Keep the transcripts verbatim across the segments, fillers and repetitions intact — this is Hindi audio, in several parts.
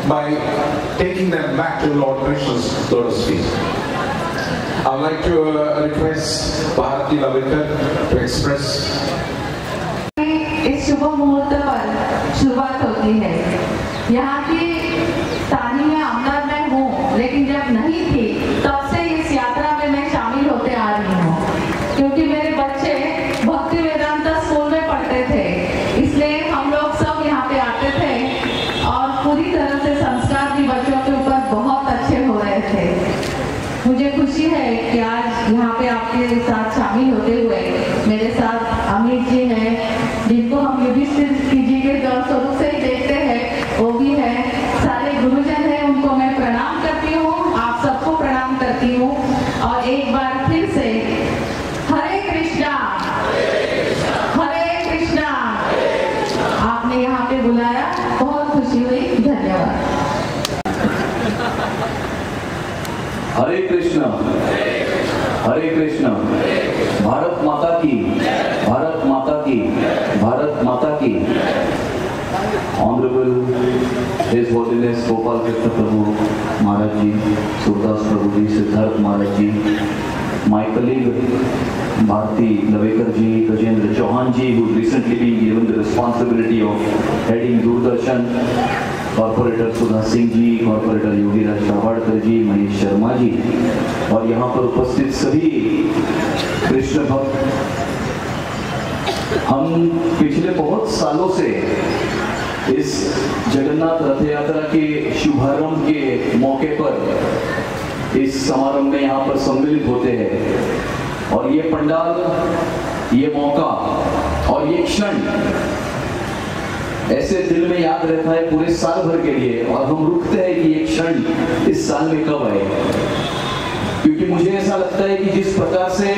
by taking them back to Lord Krishna's lotus feet. I would like to uh, request Bharati Lavekar to express. इस शुभ मुहूर्त पर शुरुआत होती है। यहाँ की तानी में अंदर में हूँ, लेकिन जब नहीं थी तब से इस यात्रा में मैं शामिल होते आ रही हूँ, क्योंकि मेरे बच्चे भक्ति वेदांता स्कूल में पढ़ते थे, इसलिए हम लोग सब यहाँ पे आते थे और पूरी तरह से संस्कार भी बच्चों के ऊपर बहुत अच्छे हो रहे थे। मुझे खुशी है कि आज यहाँ पे आपके साथ शामिल होते हुए मेरे साथ अमित जी हैं, जिनको हम युधिष्ठिर जी के स्वरूप से ही देखते हैं, वो भी है, सारे गुरुजन हैं, उनको मैं प्रणाम करती हूँ, आप सबको प्रणाम करती हूँ। और एक बार फिर से हरे कृष्णा हरे कृष्णा, आपने यहाँ पे बुलाया, बहुत खुशी हुई, धन्यवाद। हरे कृष्णा हरे कृष्णा, भारत माता की, भारत माता की, भारत माता की। Honourable his holiness Gopal Krishna Prabhu Maharaj ji, Surdas Prabhu ji, Siddharth Maharaj ji, my colleague Bharati Lavekar ji, Gajendra Chauhan ji, who recently been given the responsibility of heading Doordarshan, corporator Sudha Singh ji, corporator Yogiraj Rawadkar ji, Manish Sharma ji, और यहाँ पर उपस्थित सभी कृष्ण भक्त। हम पिछले बहुत सालों से इस जगन्नाथ रथ यात्रा के शुभारंभ के मौके पर इस समारोह में यहाँ पर सम्मिलित होते हैं, और ये पंडाल, ये मौका और ये क्षण ऐसे दिल में याद रहता है पूरे साल भर के लिए, और हम रुकते हैं कि ये क्षण इस साल में कब आए, क्योंकि मुझे ऐसा लगता है कि जिस प्रकार से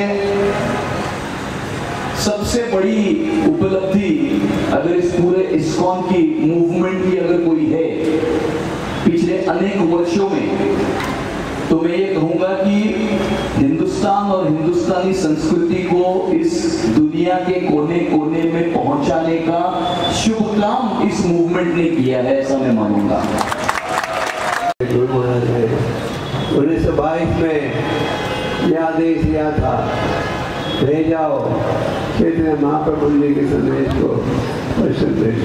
सबसे बड़ी उपलब्धि अगर इस पूरे इस्कॉन की मूवमेंट की अगर कोई है पिछले अनेक वर्षों में, तो मैं ये कहूंगा कि हिंदुस्तान और हिंदुस्तानी संस्कृति को इस दुनिया के कोने कोने में पहुंचाने का शुभ काम इस मूवमेंट ने किया है, ऐसा मैं मानूंगा। उन्नीस सौ बाईस में यह आदेश दिया था, ले जाओ चैतन्य महाप्रभु जी के संदेश को संदेश।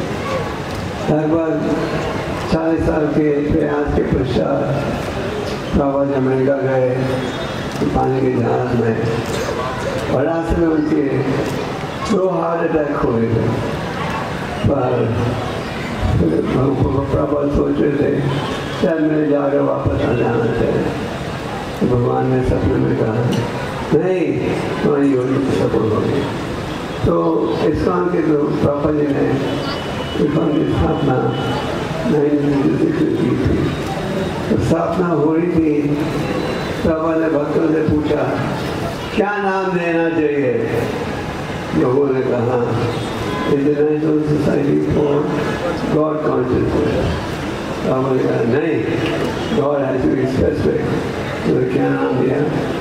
लगभग चालीस साल के प्रयास के पश्चात बाबा जी अमेरिका गए पानी के जहाज में, और रास्ते में उनके दो हार्ट अटैक हुए थे, पर प्रभु सोच रहे थे शायद मेरे जाकर वापस आ जाना चाहिए, तो भगवान ने सपने में कहा नहीं, तुम्हारी योजना सफल होगी। तो इस्कॉन के जो पापा जी ने इस्कॉन की स्थापना नाइनटीन सिक्सटी की थी, तो स्थापना हो रही थी, पापा ने भक्तों से पूछा क्या नाम देना चाहिए, लोगों ने कहा international society for god consciousness. पापा ने कहा नहीं, god has to be specific, तो क्या नाम दिया,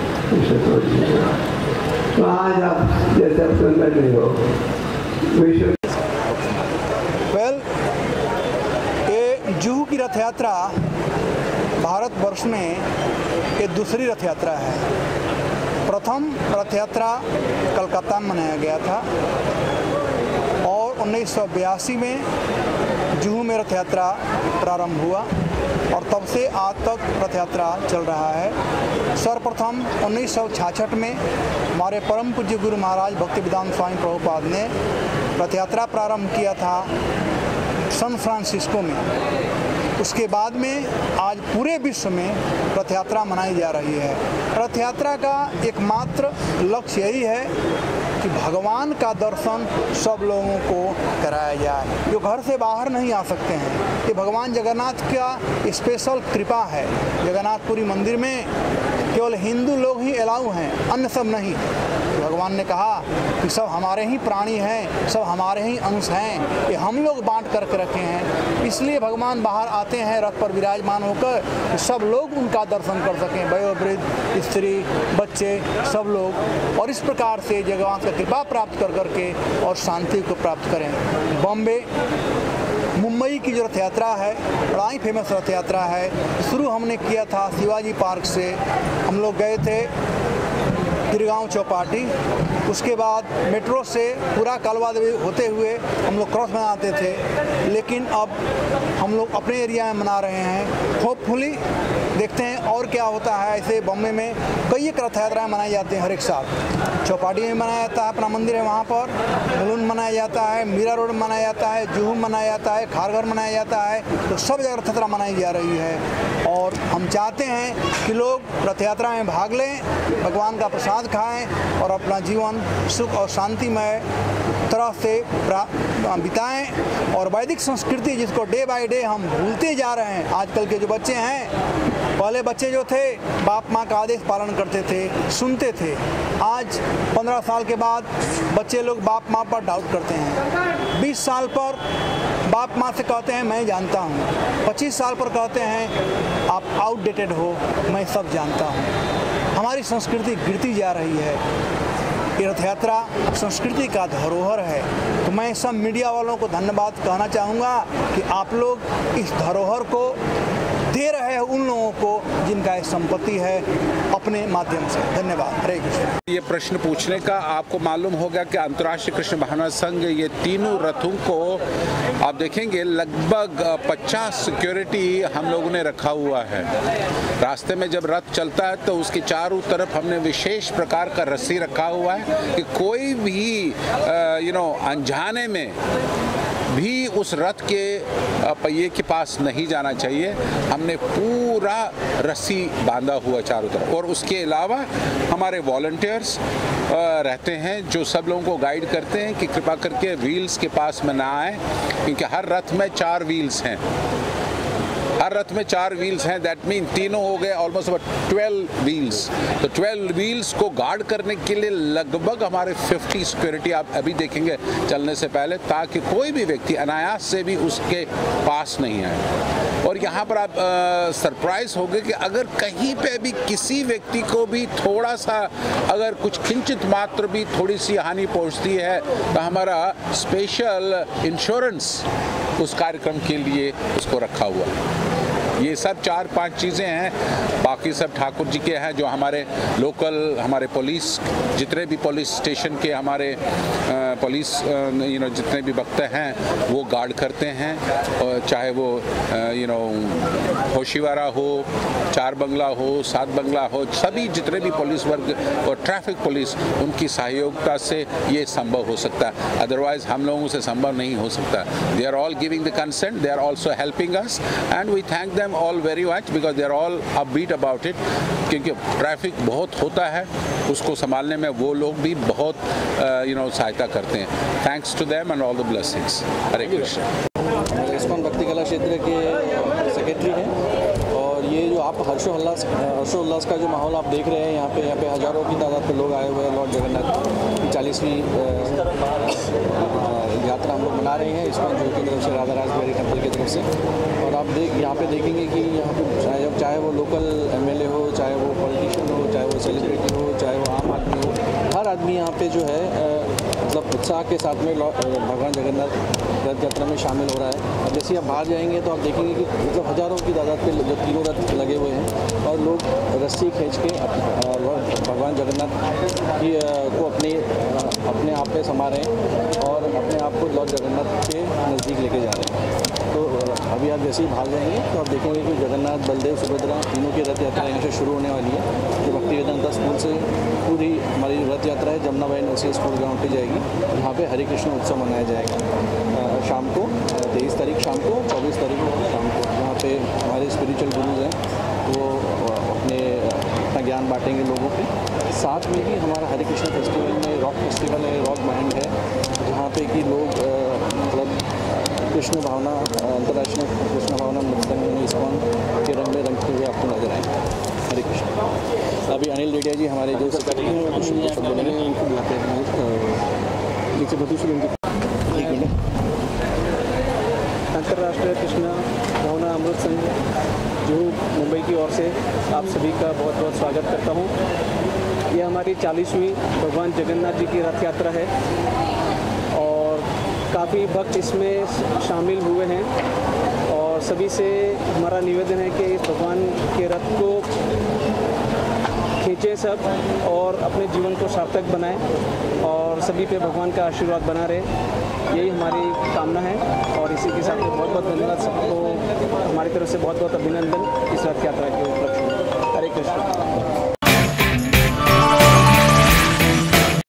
तो आज आप जैसे आप सुन रहे हो विश्व। वेल, ये जुहू की रथ यात्रा भारतवर्ष में ये दूसरी रथ यात्रा है। प्रथम रथ यात्रा कलकत्ता में मनाया गया था, और उन्नीस सौ बयासी में जुहू में रथ यात्रा प्रारंभ हुआ, और तब से आज तक रथ यात्रा चल रहा है। सर्वप्रथम उन्नीस सौ छियासठ में हमारे परम पूज्य गुरु महाराज भक्तिवेदांत स्वामी प्रभुपाद ने रथ यात्रा प्रारंभ किया था सैन फ्रांसिस्को में। उसके बाद में आज पूरे विश्व में रथ यात्रा मनाई जा रही है। रथ यात्रा का एकमात्र लक्ष्य यही है कि भगवान का दर्शन सब लोगों को कराया जाए, जो घर से बाहर नहीं आ सकते हैं। ये भगवान जगन्नाथ का स्पेशल कृपा है। जगन्नाथपुरी मंदिर में केवल हिंदू लोग ही अलाउ हैं, अन्य सब नहीं। भगवान ने कहा कि सब हमारे ही प्राणी हैं, सब हमारे ही अंश हैं, ये हम लोग बांट करके रखे हैं। इसलिए भगवान बाहर आते हैं रथ पर विराजमान होकर कि सब लोग उनका दर्शन कर सकें, वयोवृद्ध, स्त्री, बच्चे, सब लोग, और इस प्रकार से जगन्नाथ का कृपा प्राप्त कर करके और शांति को प्राप्त करें। बॉम्बे, मुंबई मुंबई की जो रथ यात्रा है बड़ा ही फेमस रथ यात्रा है। शुरू हमने किया था शिवाजी पार्क से, हम लोग गए थे गिरगांव चौपाटी, उसके बाद मेट्रो से पूरा कालवा देवी होते हुए हम लोग क्रॉस मनाते थे, लेकिन अब हम लोग अपने एरिया में मना रहे हैं। होपफुली देखते हैं और क्या होता है। ऐसे बॉम्बे में कई एक रथ यात्राएँ मनाई जाती हैं हर एक साल। चौपाटी में मनाया जाता है, अपना मंदिर है वहाँ पर, बलून मनाया जाता है, मीरा रोड मनाया जाता है, जुहू मनाया जाता है, खारघर मनाया जाता है, तो सब जगह रथ यात्रा मनाई जा रही है। और हम चाहते हैं कि लोग रथ यात्रा में भाग लें, भगवान का प्रसाद खाएं और अपना जीवन सुख और शांतिमय तरह से बिताएं। और वैदिक संस्कृति जिसको डे बाय डे हम भूलते जा रहे हैं, आजकल के जो बच्चे हैं, पहले बच्चे जो थे बाप माँ का आदेश पालन करते थे, सुनते थे। आज पंद्रह साल के बाद बच्चे लोग बाप माँ पर डाउट करते हैं। बीस साल पर बाप माँ से कहते हैं मैं जानता हूँ, पच्चीस साल पर कहते हैं आप आउटडेटेड हो, मैं सब जानता हूँ। हमारी संस्कृति गिरती जा रही है। ये रथ यात्रा संस्कृति का धरोहर है। तो मैं सब मीडिया वालों को धन्यवाद कहना चाहूँगा कि आप लोग इस धरोहर को दे रहे हैं उन लोगों को जिनका एक संपत्ति है अपने माध्यम से। धन्यवाद। हरे कृष्ण। ये प्रश्न पूछने का आपको मालूम होगा कि अंतर्राष्ट्रीय कृष्ण भावना संघ ये तीनों रथों को आप देखेंगे लगभग पचास सिक्योरिटी हम लोगों ने रखा हुआ है। रास्ते में जब रथ चलता है तो उसके चारों तरफ हमने विशेष प्रकार का रस्सी रखा हुआ है कि कोई भी यू नो अनजाने में भी उस रथ के पहिए के पास नहीं जाना चाहिए। हमने पूरा रस्सी बांधा हुआ चारों तरफ। और उसके अलावा हमारे वॉलंटियर्स रहते हैं जो सब लोगों को गाइड करते हैं कि कृपा करके व्हील्स के पास में ना आए, क्योंकि हर रथ में चार व्हील्स हैं। हर रथ में चार व्हील्स हैं, दैट मीन तीनों हो गए ऑलमोस्ट अबाउट ट्वेल्व व्हील्स। तो ट्वेल्व व्हील्स को गार्ड करने के लिए लगभग हमारे पचास सिक्योरिटी आप अभी देखेंगे चलने से पहले, ताकि कोई भी व्यक्ति अनायास से भी उसके पास नहीं आए। और यहाँ पर आप सरप्राइज होंगे कि अगर कहीं पे भी किसी व्यक्ति को भी थोड़ा सा अगर कुछ किंचित मात्र भी थोड़ी सी हानि पहुँचती है तो हमारा स्पेशल इंश्योरेंस उस कार्यक्रम के लिए उसको रखा हुआ है। ये सब चार पांच चीज़ें हैं, बाकी सब ठाकुर जी के हैं जो हमारे लोकल हमारे पुलिस जितने भी पुलिस स्टेशन के हमारे पुलिस यू नो जितने भी वक्त हैं वो गार्ड करते हैं। और चाहे वो यू नो होशिवारा हो, चार बंगला हो, सात बंगला हो, सभी जितने भी पुलिस वर्ग और ट्रैफिक पुलिस उनकी सहयोगिता से ये संभव हो सकता है, अदरवाइज हम लोगों से संभव नहीं हो सकता। They are all giving the consent, they are also helping us and we thank them all very much because they are all upbeat about it, क्योंकि ट्रैफिक बहुत होता है, उसको संभालने में वो लोग भी बहुत यू नो सहायता करते हैं। Thanks to them and all the blessings. Hare Krishna. ISKCON Bhakti Kala क्षेत्र के सेक्रेटरी हैं और ये जो आप हर्षोल्लास हर्षोल्लास का जो माहौल आप देख रहे हैं यहाँ पे यहाँ पे हज़ारों की तादाद पे लोग आए हुए हैं। लॉर्ड जगन्नाथ की चालीसवीं यात्रा हम लोग मना रहे हैं इस्कॉन जो की तरफ से, राधा राजबिहारी टेम्पल की तरफ से। और आप देख यहाँ पे देखेंगे कि यहाँ पे चाहे चाहे वो लोकल एमएलए हो, चाहे वो पॉलिटिशियन हो, चाहे वो सेलिब्रिटी हो, चाहे वो आम आदमी हो, हर आदमी यहाँ पे जो है मतलब उत्साह के साथ में भगवान जगन्नाथ रथ यात्रा में शामिल हो रहा है। और जैसे आप बाहर जाएंगे तो आप देखेंगे कि मतलब हज़ारों की तादाद पे जो तीनों रथ लगे हुए हैं और लोग रस्सी खींच के भगवान जगन्नाथ की को अपने अपने आप पे समा रहे हैं और अपने आप को लॉर्ड जगन्नाथ के नज़दीक लेके जा रहे हैं। तो अभी आप जैसे ही बाहर जाएंगे तो आप देखेंगे कि जगन्नाथ, बलदेव, सुभद्रा तीनों की रथ यात्रा यहाँ से शुरू होने वाली है। जो भक्ति वेदांता स्कूल से पूरी हमारी रथ यात्रा है जमुना बाई नरसिंह स्कूल ग्राउंड पे जाएगी। यहाँ पे हरे कृष्ण उत्सव मनाया जाएगा शाम को, तेईस तारीख शाम को, चौबीस तारीख को शाम को। यहाँ पे हमारे स्पिरिचुअल गुरुज हैं वो अपने अपना ज्ञान बांटेंगे लोगों पे। साथ में ही हमारा हरे कृष्ण फेस्टिवल में रॉक फेस्टिवल है, रॉक बैंड है, जहाँ पे कि लोग मतलब कृष्ण भावना, अंतर्राष्ट्रीय कृष्ण भावना मृतंग इस्कॉन के रंग में रंगते हुए आपको नजर आएंगे। हरे कृष्ण। अभी अनिल रेडिया जी हमारे जो सेक्रेटरी हैं वो कुछ शब्द बोलेंगे, उनको बुलाते हैं। अंतर्राष्ट्रीय कृष्ण भावना अमृत संघ जो मुंबई की ओर से आप सभी का बहुत बहुत स्वागत करता हूँ। यह हमारी चालीसवीं भगवान जगन्नाथ जी की रथ यात्रा है और काफ़ी काफ़ी भक्त इसमें शामिल हुए हैं और सभी से हमारा निवेदन है कि इस भगवान के रथ को खींचें सब और अपने जीवन को सार्थक बनाएं और सभी पे भगवान का आशीर्वाद बना रहे, यही हमारी कामना है। और इसी के साथ बहुत बहुत धन्यवाद सबको, हमारी तरफ से बहुत बहुत अभिनंदन इस रथ यात्रा के उपलक्ष्य में। हरे कृष्ण।